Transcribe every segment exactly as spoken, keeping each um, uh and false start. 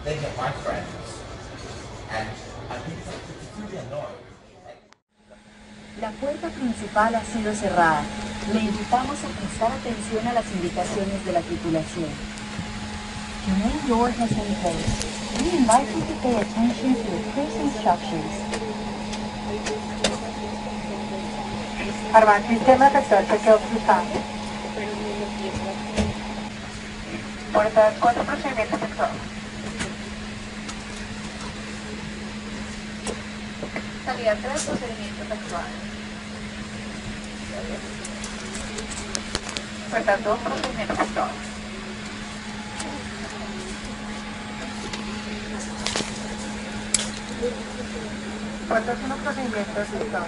They are my friends. And I think it's really annoying. La puerta principal ha sido cerrada. Le invitamos a prestar atención a las indicaciones de la tripulación. Your main door has been closed. We invite you to pay attention to the cruise instructions. Armar sistema sector chequeo cruzado. Puertas cuatro, procedimiento sexual. Salida tres, procedimiento sexual. Puertas dos, procedimiento sexual. Puertas uno, procedimiento sexual.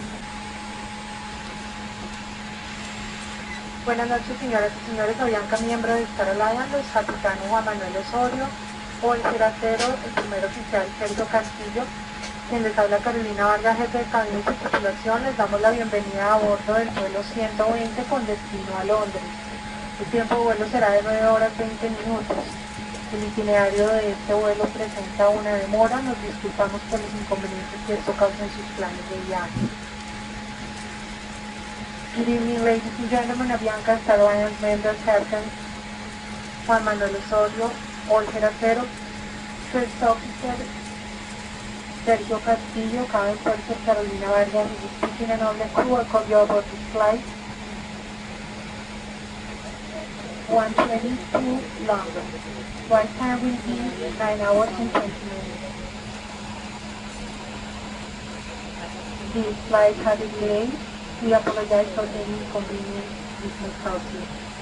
Buenas noches, señoras y señores. Avianca, miembro de Star Alliance, los capitanes Juan Manuel Osorio, o el ceracero, el primer oficial Sergio Castillo, quien les habla Carolina Vargas, jefe de cabina y tripulación. Les damos la bienvenida a bordo del vuelo ciento veinte con destino a Londres. El tiempo de vuelo será de nueve horas veinte minutos. El itinerario de este vuelo presenta una demora. Nos disculpamos por los inconvenientes que esto causa en sus planes de viaje. Good evening, ladies and gentlemen. Avianca Star Alliance member Captain Juan Manuel Osorio, all ceracero, first officer Sergio Castillo, cabin purser Carolina Vargas, is speaking, and all the crew will call you about this flight. one twenty-two London. Flight time will be nine hours and twenty minutes. This flight had a delay. We apologize for any inconvenience this may cause you.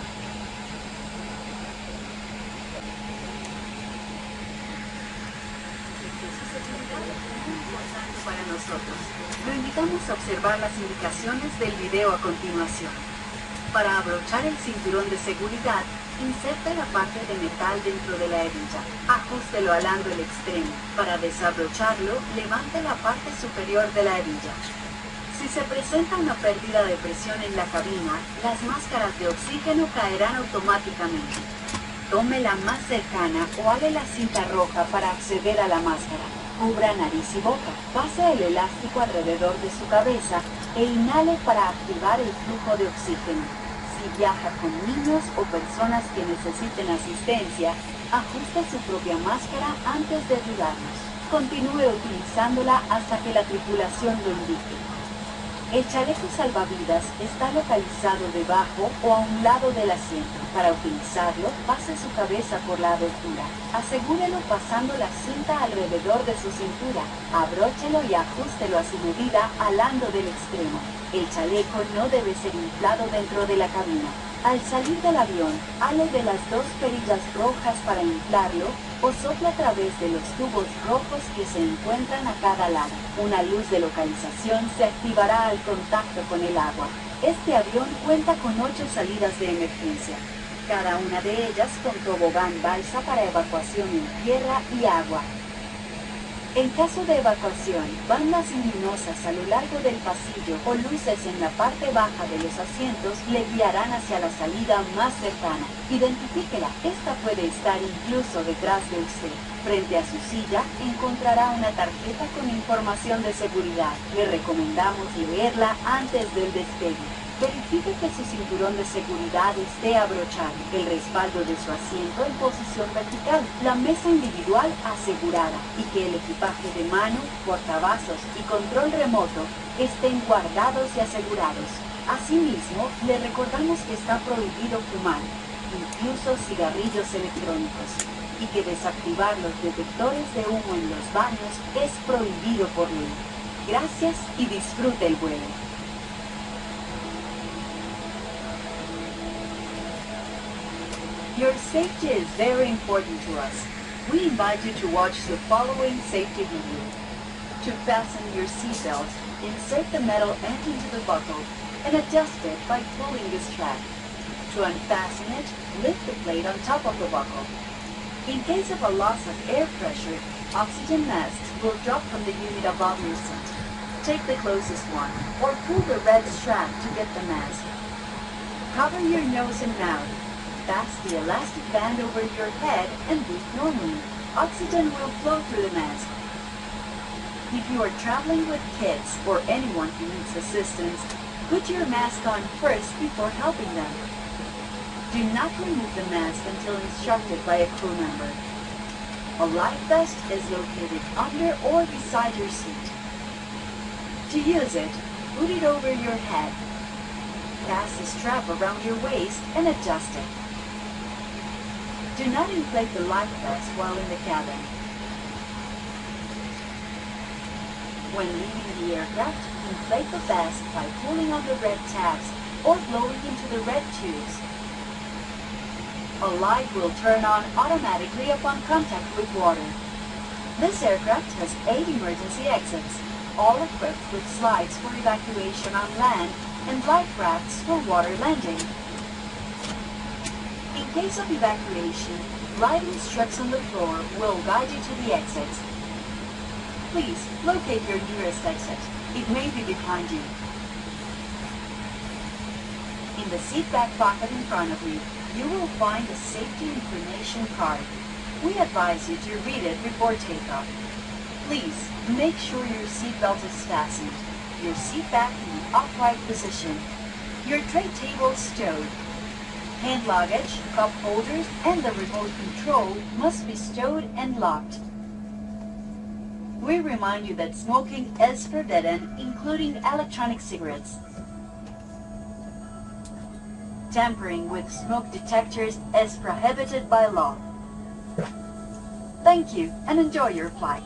Para nosotros, lo invitamos a observar las indicaciones del video a continuación. Para abrochar el cinturón de seguridad, inserte la parte de metal dentro de la hebilla. Ajústelo alando el extremo. Para desabrocharlo, levante la parte superior de la hebilla. Si se presenta una pérdida de presión en la cabina, las máscaras de oxígeno caerán automáticamente. Tome la más cercana o hale la cinta roja para acceder a la máscara. Cubra nariz y boca. Pase el elástico alrededor de su cabeza e inhale para activar el flujo de oxígeno. Si viaja con niños o personas que necesiten asistencia, ajuste su propia máscara antes de ayudarnos. Continúe utilizándola hasta que la tripulación lo indique. El chaleco salvavidas está localizado debajo o a un lado del asiento. Para utilizarlo, pase su cabeza por la abertura. Asegúrelo pasando la cinta alrededor de su cintura. Abróchelo y ajústelo a su medida alando del extremo. El chaleco no debe ser inflado dentro de la cabina. Al salir del avión, hale de las dos perillas rojas para inflarlo o sople a través de los tubos rojos que se encuentran a cada lado. Una luz de localización se activará al contacto con el agua. Este avión cuenta con ocho salidas de emergencia, cada una de ellas con tobogán balsa para evacuación en tierra y agua. En caso de evacuación, bandas luminosas a lo largo del pasillo o luces en la parte baja de los asientos le guiarán hacia la salida más cercana. Identifíquela, esta puede estar incluso detrás de usted. Frente a su silla encontrará una tarjeta con información de seguridad. Le recomendamos leerla antes del despegue. Verifique que su cinturón de seguridad esté abrochado, el respaldo de su asiento en posición vertical, la mesa individual asegurada y que el equipaje de mano, portavasos y control remoto estén guardados y asegurados. Asimismo, le recordamos que está prohibido fumar, incluso cigarrillos electrónicos, y que desactivar los detectores de humo en los baños es prohibido por ley. Gracias y disfrute el vuelo. Your safety is very important to us. We invite you to watch the following safety video. To fasten your seatbelt, insert the metal end into the buckle and adjust it by pulling the strap. To unfasten it, lift the plate on top of the buckle. In case of a loss of air pressure, oxygen masks will drop from the unit above your seat. Take the closest one, or pull the red strap to get the mask. Cover your nose and mouth. Pass the elastic band over your head and breathe normally. oxygen will flow through the mask. If you are traveling with kids or anyone who needs assistance, put your mask on first before helping them. Do not remove the mask until instructed by a crew member. A life vest is located under or beside your seat. To use it, put it over your head. Pass the strap around your waist and adjust it. Do not inflate the life vest while in the cabin. When leaving the aircraft, inflate the vest by pulling on the red tabs or blowing into the red tubes. A light will turn on automatically upon contact with water. This aircraft has eight emergency exits, all equipped with slides for evacuation on land and life rafts for water landing. In case of evacuation, lighting strips on the floor will guide you to the exits. Please locate your nearest exit. It may be behind you. In the seat back pocket in front of you, you will find a safety information card. We advise you to read it before takeoff. Please make sure your seat belt is fastened, your seat back in the upright position, your tray table stowed. Hand luggage, cup holders, and the remote control must be stowed and locked. We remind you that smoking is forbidden, including electronic cigarettes. Tampering with smoke detectors is prohibited by law. Thank you and enjoy your flight.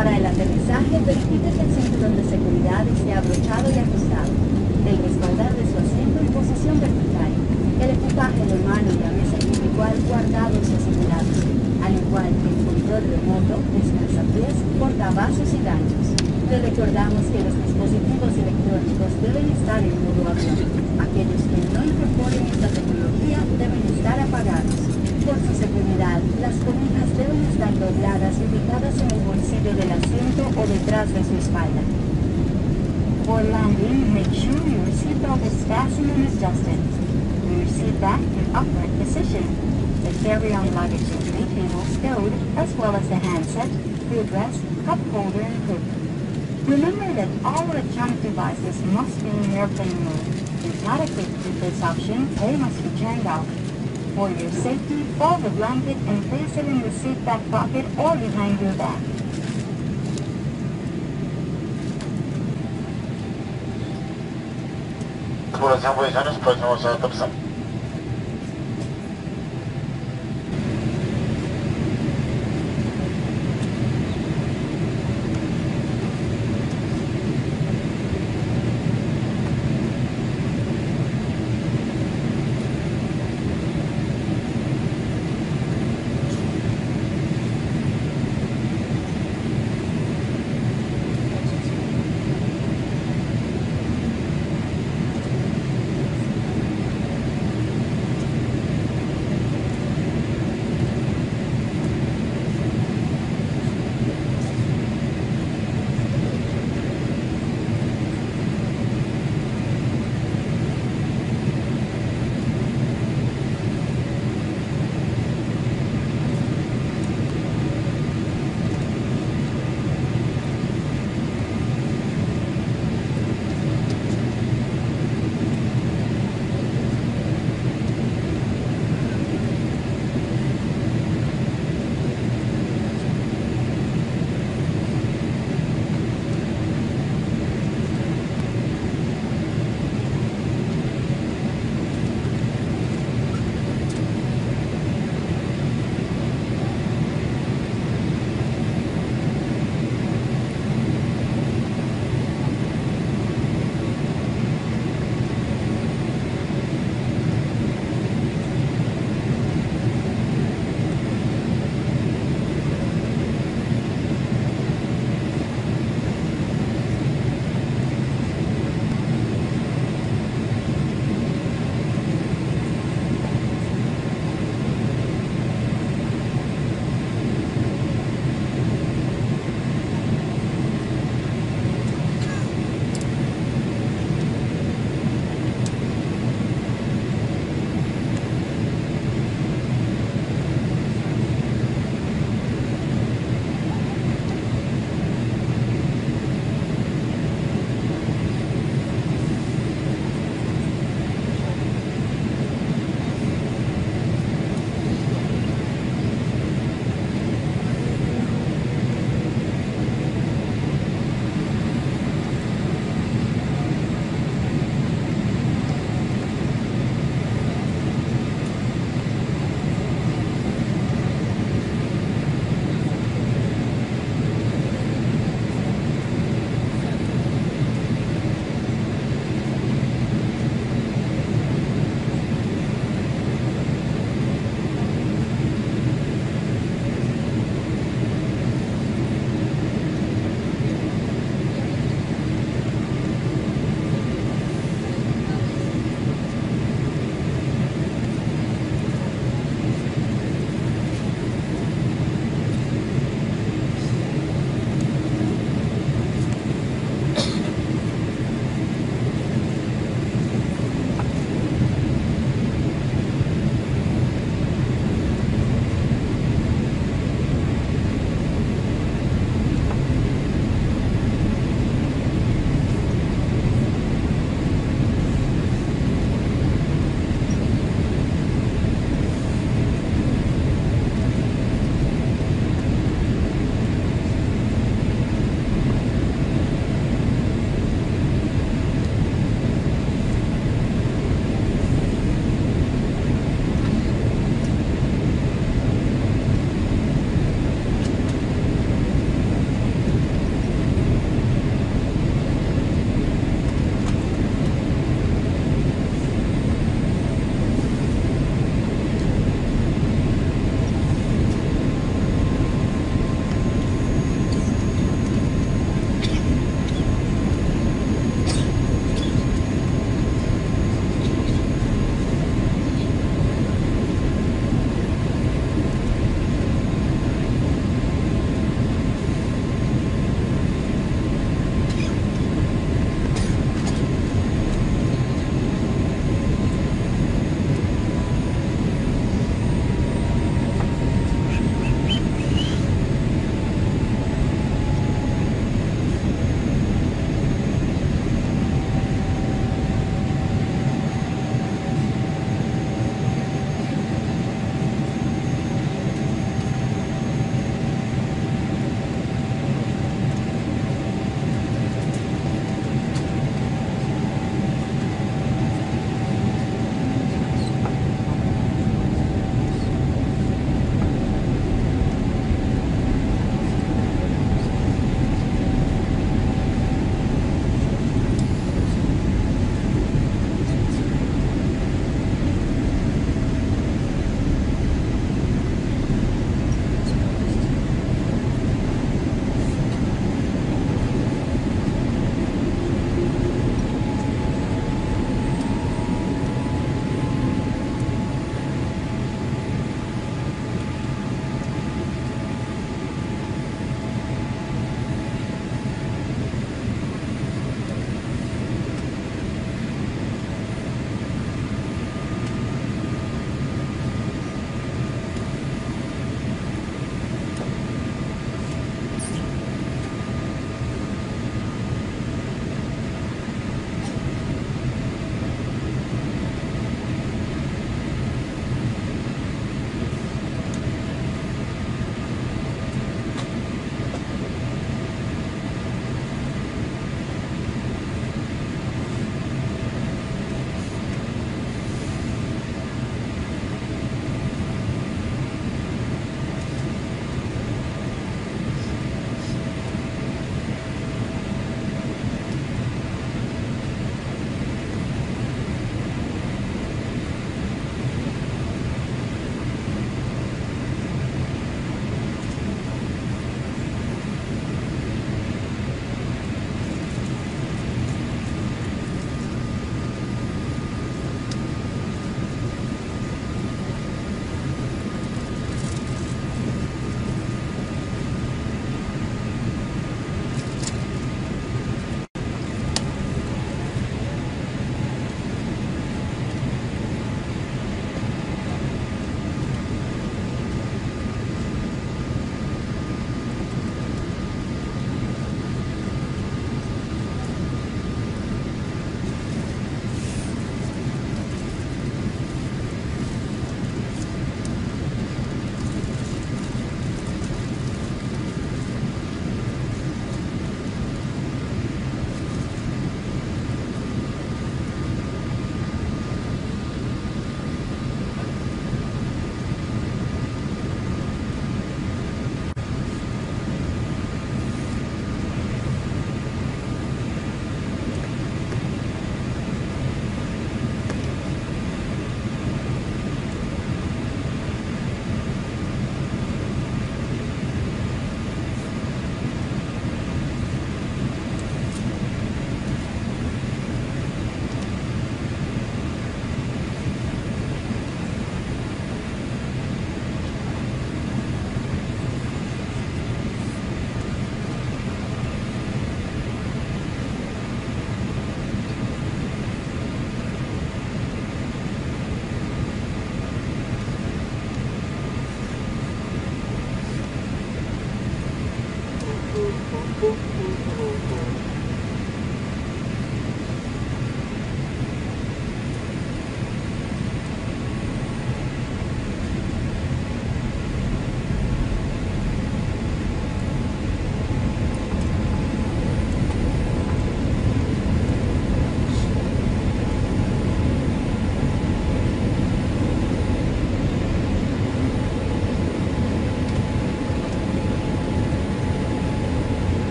Para el aterrizaje, verifique que el cinturón de seguridad esté abrochado y ajustado. El respaldar de su asiento en posición vertical. El equipaje de mano y la mesa individual guardados y asegurados, al igual que el control remoto, descansapiés, portavasos y ganchos. Le recordamos que los dispositivos electrónicos deben estar en modo avión. Aquellos que no incorporen esta tecnología deben estar apagados. Por su seguridad, las cobijas deben estar dobladas y ubicadas en el bolsillo del asiento o detrás de su espalda. For landing, make sure your seatbelt is fastened and adjusted. Your seat back in upright position. The carry-on luggage and tray table stowed, as well as the handset, footrest, cup holder, and hood. Remember that all electronic devices must be in airplane mode. If not equipped with this option, they must be turned off. For your safety, fold the blanket and place it in the seat back pocket or behind your back. Tripulación, posiciones, próximos a aterrizar.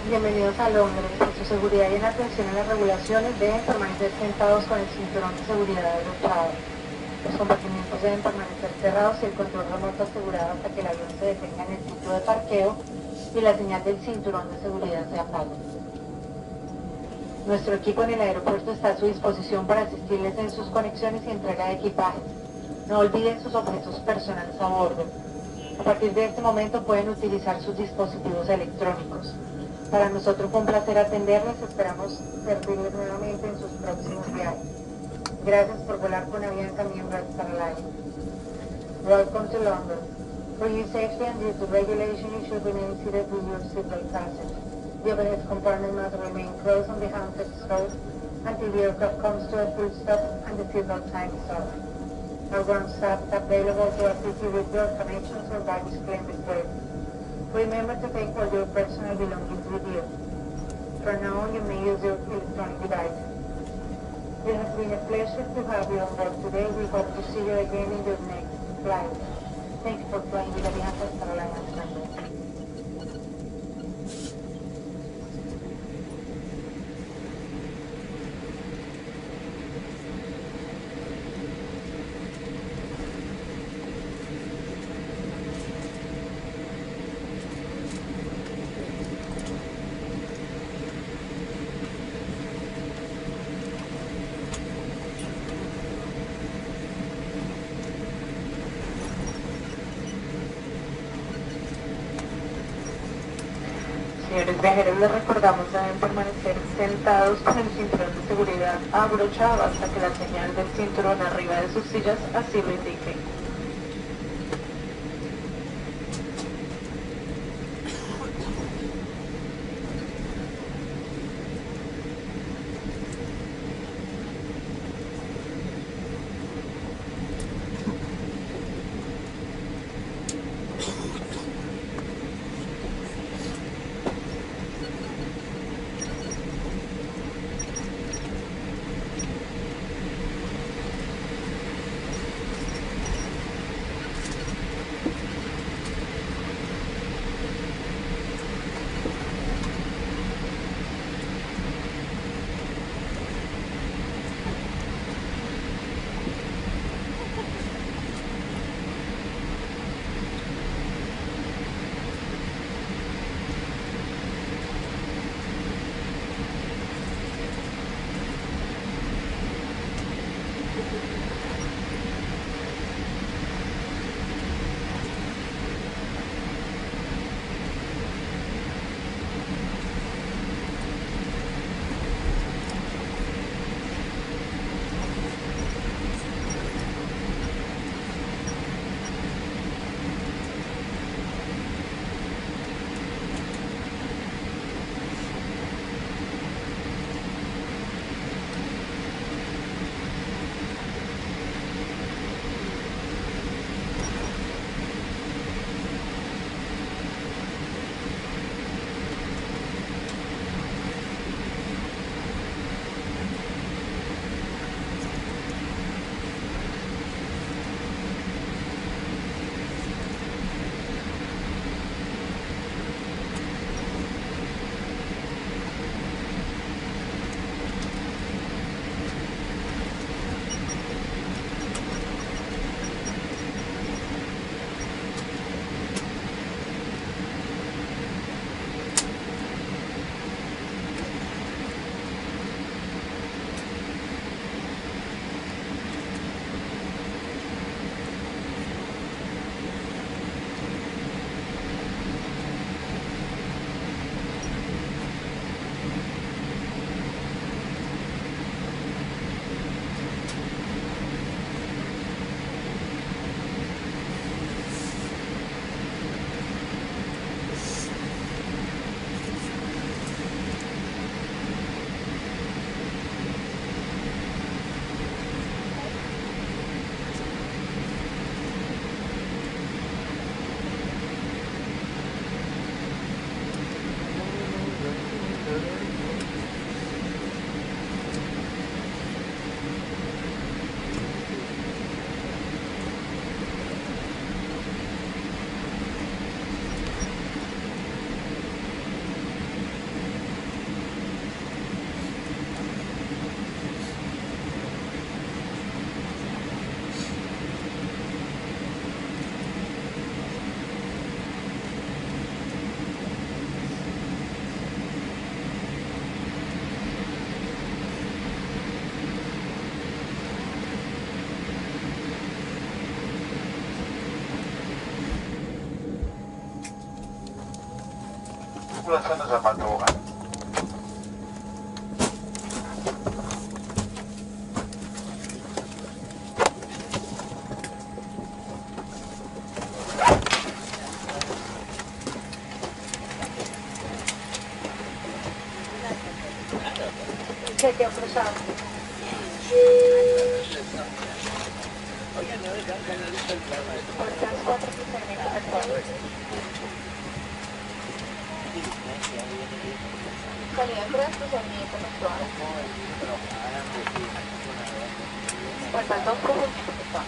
Bienvenidos a Londres. Por su seguridad y en atención a las regulaciones deben permanecer sentados con el cinturón de seguridad abrochado. Los compartimientos deben permanecer cerrados y el control remoto asegurado hasta que el avión se detenga en el sitio de parqueo y la señal del cinturón de seguridad se apague. Nuestro equipo en el aeropuerto está a su disposición para asistirles en sus conexiones y entrega de equipaje. No olviden sus objetos personales a bordo. A partir de este momento pueden utilizar sus dispositivos electrónicos. Para nosotros fue un placer atenderles, esperamos servirles nuevamente en sus próximos viajes. Gracias por volar con Avianca, miembro de Star Alliance. Welcome to London. For your safety and due to regulation, you should remain seated with your seatbelt fastened. The overhead compartment must remain closed on the handset stroke until the aircraft comes to a full stop and the seatbelt sign is off. Our ground staff is available to assist you with your connections or baggage claim request. Remember to take all your personal belongings with you. For now, you may use your electronic device. It has been a pleasure to have you on board today. We hope to see you again in your next flight. Thank you for flying with Avianca Star Alliance members. Señores viajeros, les recordamos deben permanecer sentados con el cinturón de seguridad abrochado hasta que la señal del cinturón arriba de sus sillas así lo indique. tripulaciones al mal tobogán. Chequeo cruzado. Puertas cuatro, procedimiento efectuado. Salida tres, procedimiento efectuado. Puertas dos, procedimiento efectuado.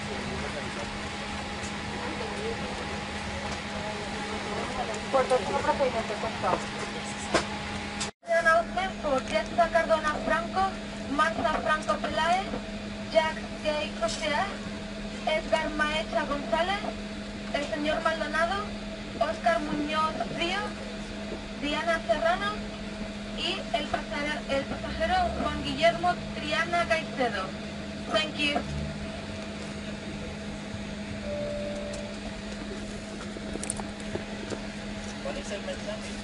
Puertas uno, procedimiento efectuado. Jessica Cardona Franco, Marta Franco Peláez, Jack Gay Crocier, Edgar Maecha González, el señor Maldonado, Óscar Muñoz Río, Diana Serrano y el pasajero, el pasajero Juan Guillermo Triana Caicedo. Thank you. ¿Cuál es el mensaje?